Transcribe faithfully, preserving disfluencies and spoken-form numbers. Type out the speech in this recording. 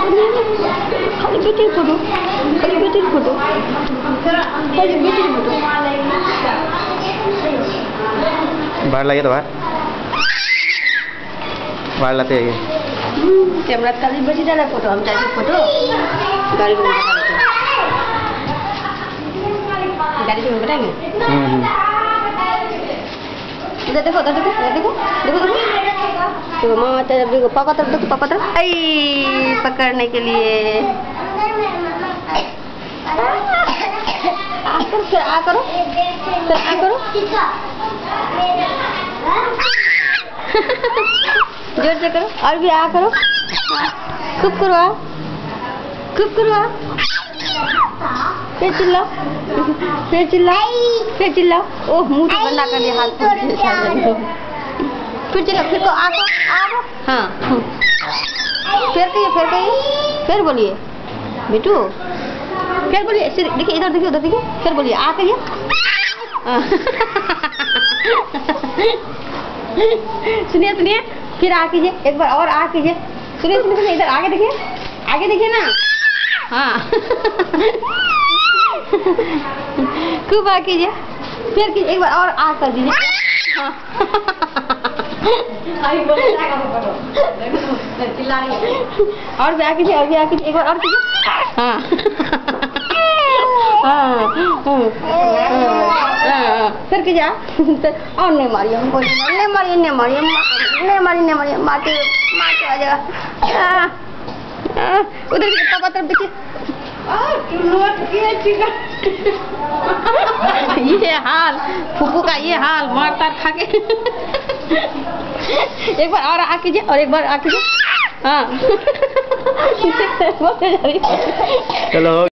खाली बेटी फोटो, खाली बेटी फोटो, खाली बेटी फोटो। बाहर लगे तो बाहर बाहर लाते हैं कैमरा खाली बेटी डाला फोटो हम चाहिए फोटो गाड़ी में गाड़ी में बनाएंगे। इधर देखो इधर देखो इधर देखो देखो देखो देखो मामा तरफ देखो पापा तरफ देखो पापा तरफ आई पकड़ने के लिए आ करो फिर आ करो फिर आ करो जोर से करो और भी आ करो खूब करो आ खूब करो आ फिर चिल्लाओ फिर चिल्लाओ फिर चिल्लाओ ओह मुंह तो बंदा कर दिया हाथ फिर चिल्लाओ फिर को आ को आ को हाँ फिर कहिए फिर कहिए फिर बोलिए बेटू फिर बोलिए देखिए इधर देखिए उधर देखिए फिर बोलिए आ कहिए सुनिए सुनिए फिर आ कीजिए एक बार और आ कीजिए सुनिए सुनिए सुनिए इधर आगे देखिए आगे देखिए ना हाँ खूब आ कीजिए फिर कीजिए एक बार और आ कर दीजिए हाँ और भी आ कीजिए और भी आ कीजिए एक बार और कीजिए हाँ फिर कीजिए और नहीं मारिए हमको नहीं मारिए नहीं मारिए नहीं मारिए नहीं मारिए मारते मारते आ जाएगा उधर पापा तरफ देखिए ये हाल फूफू का ये हाल मार तार खा के एक बार और आ कीजिए और एक बार आ कीजिए हाँ चलो।